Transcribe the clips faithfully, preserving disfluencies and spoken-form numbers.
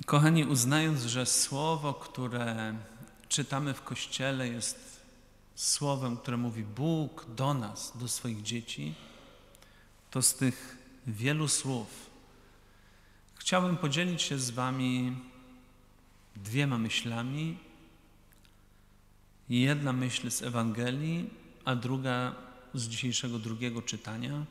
Kochani, uznając, że słowo, które czytamy w Kościele, jest słowem, które mówi Bóg do nas, do swoich dzieci, to z tych wielu słów chciałbym podzielić się z Wami dwiema myślami. Jedna myśl z Ewangelii, a druga z dzisiejszego drugiego czytania.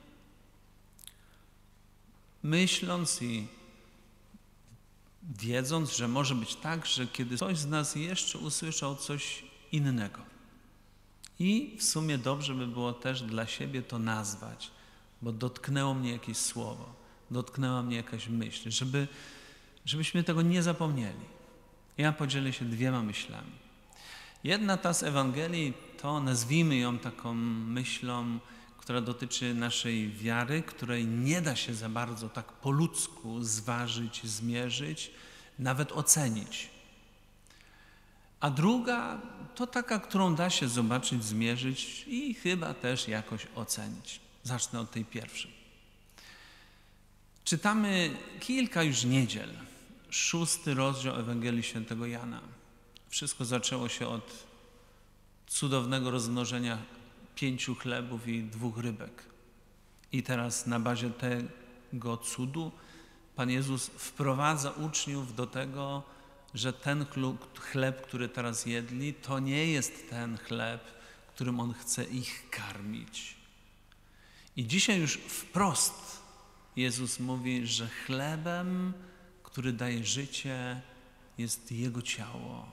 Myśląc i wiedząc, że może być tak, że kiedy ktoś z nas jeszcze usłyszał coś innego i w sumie dobrze by było też dla siebie to nazwać, bo dotknęło mnie jakieś słowo, dotknęła mnie jakaś myśl, żeby, żebyśmy tego nie zapomnieli. Ja podzielę się dwiema myślami. Jedna ta z Ewangelii to, nazwijmy ją taką myślą, która dotyczy naszej wiary, której nie da się za bardzo tak po ludzku zważyć, zmierzyć, nawet ocenić. A druga to taka, którą da się zobaczyć, zmierzyć i chyba też jakoś ocenić. Zacznę od tej pierwszej. Czytamy kilka już niedziel, szósty rozdział Ewangelii Świętego Jana. Wszystko zaczęło się od cudownego rozmnożenia pięciu chlebów i dwóch rybek. I teraz na bazie tego cudu Pan Jezus wprowadza uczniów do tego, że ten chleb, który teraz jedli, to nie jest ten chleb, którym On chce ich karmić. I dzisiaj już wprost Jezus mówi, że chlebem, który daje życie, jest Jego ciało.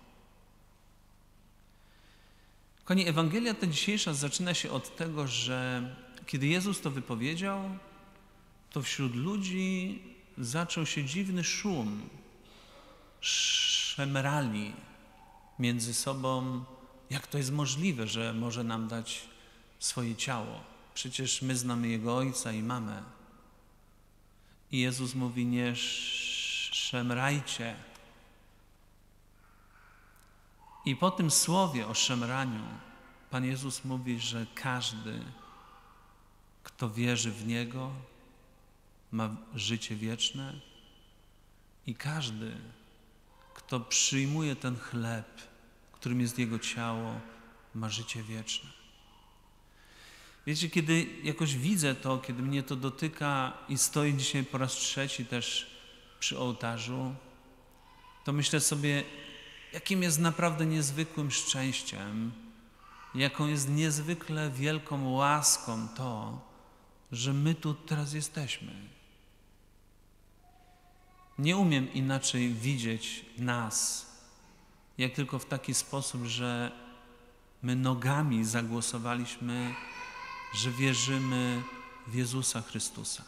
Kochani, Ewangelia ta dzisiejsza zaczyna się od tego, że kiedy Jezus to wypowiedział, to wśród ludzi zaczął się dziwny szum. Szemrali między sobą, jak to jest możliwe, że może nam dać swoje ciało. Przecież my znamy Jego ojca i mamę. I Jezus mówi, nie szemrajcie. I po tym słowie o szemraniu Pan Jezus mówi, że każdy, kto wierzy w Niego, ma życie wieczne i każdy, kto przyjmuje ten chleb, którym jest Jego ciało, ma życie wieczne. Wiecie, kiedy jakoś widzę to, kiedy mnie to dotyka i stoję dzisiaj po raz trzeci też przy ołtarzu, to myślę sobie, jakim jest naprawdę niezwykłym szczęściem, jaką jest niezwykle wielką łaską to, że my tu teraz jesteśmy. Nie umiem inaczej widzieć nas, jak tylko w taki sposób, że my nogami zagłosowaliśmy, że wierzymy w Jezusa Chrystusa.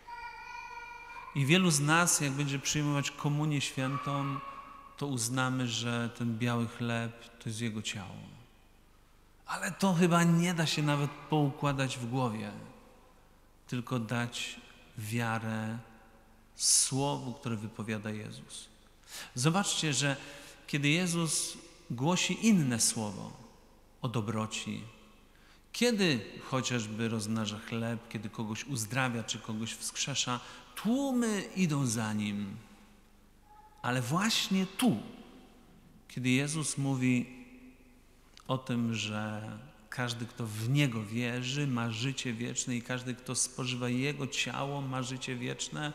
I wielu z nas, jak będzie przyjmować komunię świętą, to uznamy, że ten biały chleb to jest Jego ciało. Ale to chyba nie da się nawet poukładać w głowie, tylko dać wiarę słowu, które wypowiada Jezus. Zobaczcie, że kiedy Jezus głosi inne słowo o dobroci, kiedy chociażby rozmnaża chleb, kiedy kogoś uzdrawia czy kogoś wskrzesza, tłumy idą za Nim. Ale właśnie tu, kiedy Jezus mówi o tym, że każdy, kto w Niego wierzy, ma życie wieczne i każdy, kto spożywa Jego ciało, ma życie wieczne,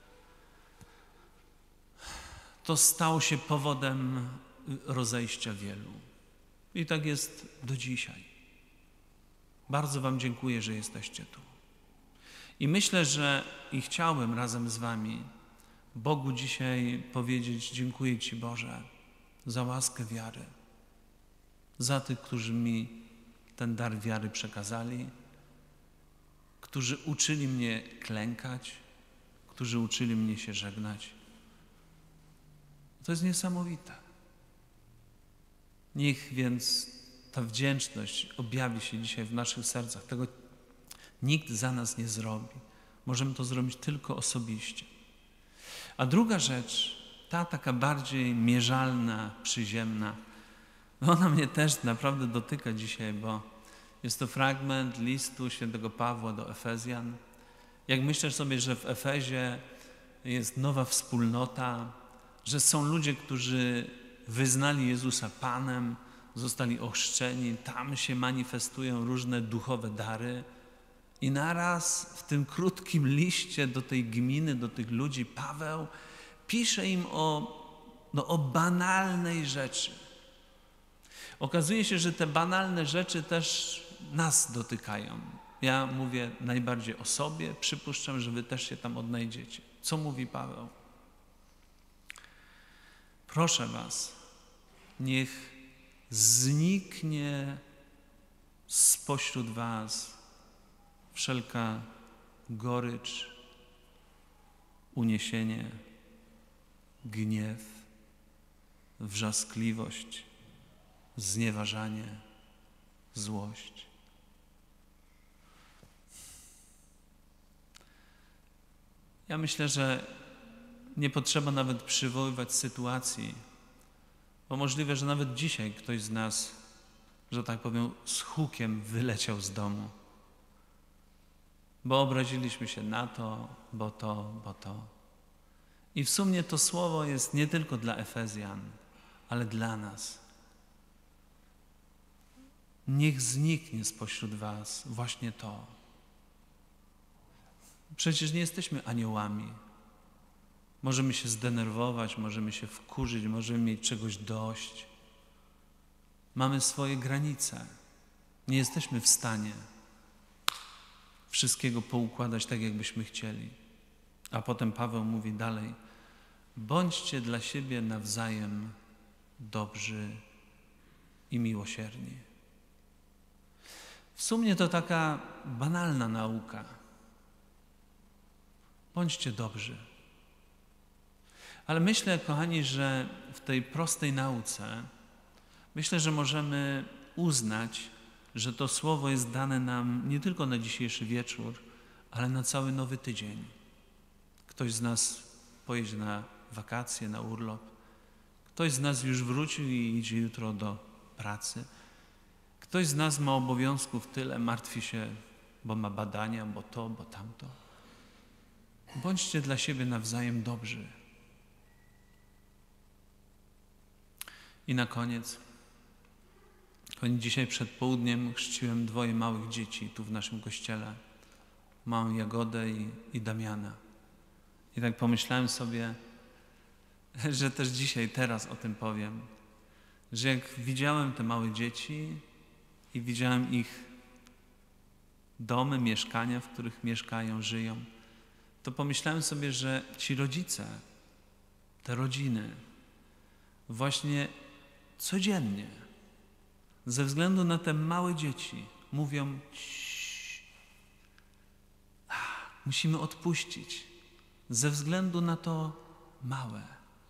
to stało się powodem rozejścia wielu. I tak jest do dzisiaj. Bardzo Wam dziękuję, że jesteście tu. I myślę, że i chciałbym razem z Wami Bogu dzisiaj powiedzieć: dziękuję Ci, Boże, za łaskę wiary, za tych, którzy mi ten dar wiary przekazali, którzy uczyli mnie klękać, którzy uczyli mnie się żegnać. To jest niesamowite. Niech więc ta wdzięczność objawi się dzisiaj w naszych sercach. Tego nikt za nas nie zrobi. Możemy to zrobić tylko osobiście. A druga rzecz, ta taka bardziej mierzalna, przyziemna, no ona mnie też naprawdę dotyka dzisiaj, bo jest to fragment listu świętego Pawła do Efezjan. Jak myślę sobie, że w Efezie jest nowa wspólnota, że są ludzie, którzy wyznali Jezusa Panem, zostali ochrzczeni, tam się manifestują różne duchowe dary i naraz w tym krótkim liście do tej gminy, do tych ludzi Paweł pisze im o, no, o banalnej rzeczy. Okazuje się, że te banalne rzeczy też nas dotykają. Ja mówię najbardziej o sobie, przypuszczam, że wy też się tam odnajdziecie. Co mówi Paweł? Proszę was, niech zniknie spośród was wszelka gorycz, uniesienie, gniew, wrzaskliwość, znieważanie, złość. Ja myślę, że nie potrzeba nawet przywoływać sytuacji, bo możliwe, że nawet dzisiaj ktoś z nas, że tak powiem, z hukiem wyleciał z domu, bo obraziliśmy się na to, bo to, bo to. I w sumie to słowo jest nie tylko dla Efezjan, ale dla nas. Niech zniknie spośród was właśnie to. Przecież nie jesteśmy aniołami. Możemy się zdenerwować, możemy się wkurzyć, możemy mieć czegoś dość. Mamy swoje granice. Nie jesteśmy w stanie wszystkiego poukładać tak, jakbyśmy chcieli. A potem Paweł mówi dalej: bądźcie dla siebie nawzajem dobrzy i miłosierni. W sumie to taka banalna nauka. Bądźcie dobrzy. Ale myślę, kochani, że w tej prostej nauce, myślę, że możemy uznać, że to słowo jest dane nam nie tylko na dzisiejszy wieczór, ale na cały nowy tydzień. Ktoś z nas pojedzie na wakacje, na urlop. Ktoś z nas już wrócił i idzie jutro do pracy. Ktoś z nas ma obowiązków tyle, martwi się, bo ma badania, bo to, bo tamto. Bądźcie dla siebie nawzajem dobrzy. I na koniec, dzisiaj przed południem chrzciłem dwoje małych dzieci tu w naszym kościele. Małą Jagodę i, i Damiana. I tak pomyślałem sobie, że też dzisiaj, teraz o tym powiem, że jak widziałem te małe dzieci i widziałem ich domy, mieszkania, w których mieszkają, żyją, to pomyślałem sobie, że ci rodzice, te rodziny właśnie codziennie, ze względu na te małe dzieci, mówią: musimy odpuścić, ze względu na to małe.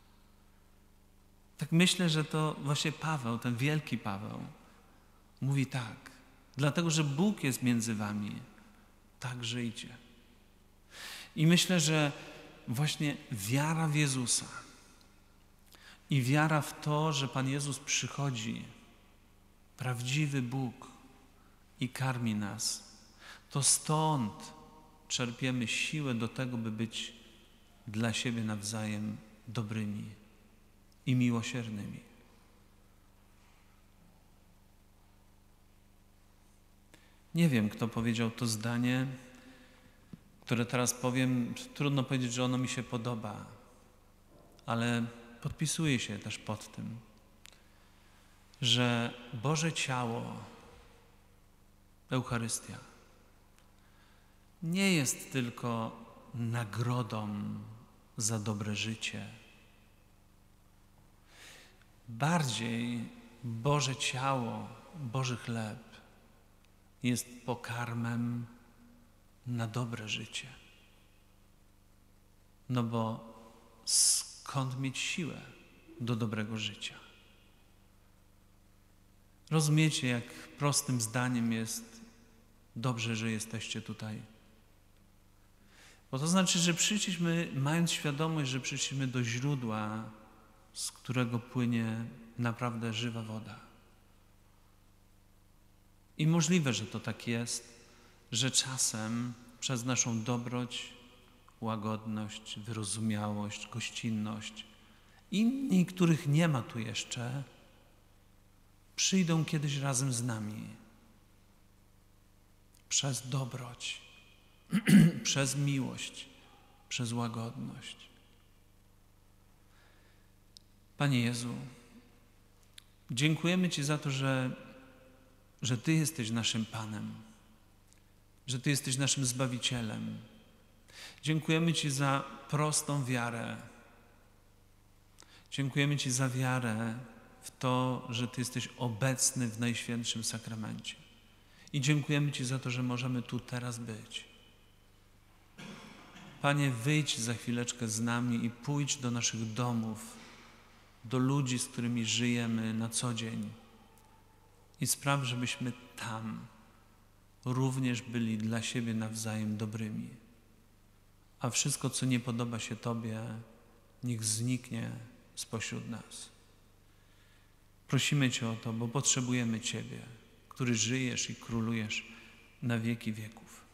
Tak myślę, że to właśnie Paweł, ten wielki Paweł, mówi tak: dlatego, że Bóg jest między wami, tak żyjcie. I myślę, że właśnie wiara w Jezusa i wiara w to, że Pan Jezus przychodzi, prawdziwy Bóg, i karmi nas, to stąd czerpiemy siłę do tego, by być dla siebie nawzajem dobrymi i miłosiernymi. Nie wiem, kto powiedział to zdanie, które teraz powiem. Trudno powiedzieć, że ono mi się podoba, ale podpisuję się też pod tym, że Boże ciało, Eucharystia, nie jest tylko nagrodą za dobre życie. Bardziej Boże ciało, Boży chleb jest pokarmem na dobre życie. No bo skąd mieć siłę do dobrego życia? Rozumiecie, jak prostym zdaniem jest: dobrze, że jesteście tutaj. Bo to znaczy, że przyszliśmy, mając świadomość, że przyszliśmy do źródła, z którego płynie naprawdę żywa woda. I możliwe, że to tak jest, że czasem przez naszą dobroć, łagodność, wyrozumiałość, gościnność Inni, których nie ma tu jeszcze, przyjdą kiedyś razem z nami. Przez dobroć, przez miłość, przez łagodność. Panie Jezu, dziękujemy Ci za to, że, że Ty jesteś naszym Panem, że Ty jesteś naszym Zbawicielem. Dziękujemy Ci za prostą wiarę. Dziękujemy Ci za wiarę w to, że Ty jesteś obecny w Najświętszym Sakramencie. I dziękujemy Ci za to, że możemy tu teraz być. Panie, wyjdź za chwileczkę z nami i pójdź do naszych domów, do ludzi, z którymi żyjemy na co dzień i spraw, żebyśmy tam również byli dla siebie nawzajem dobrymi. A wszystko, co nie podoba się Tobie, niech zniknie spośród nas. Prosimy Cię o to, bo potrzebujemy Ciebie, który żyjesz i królujesz na wieki wieków.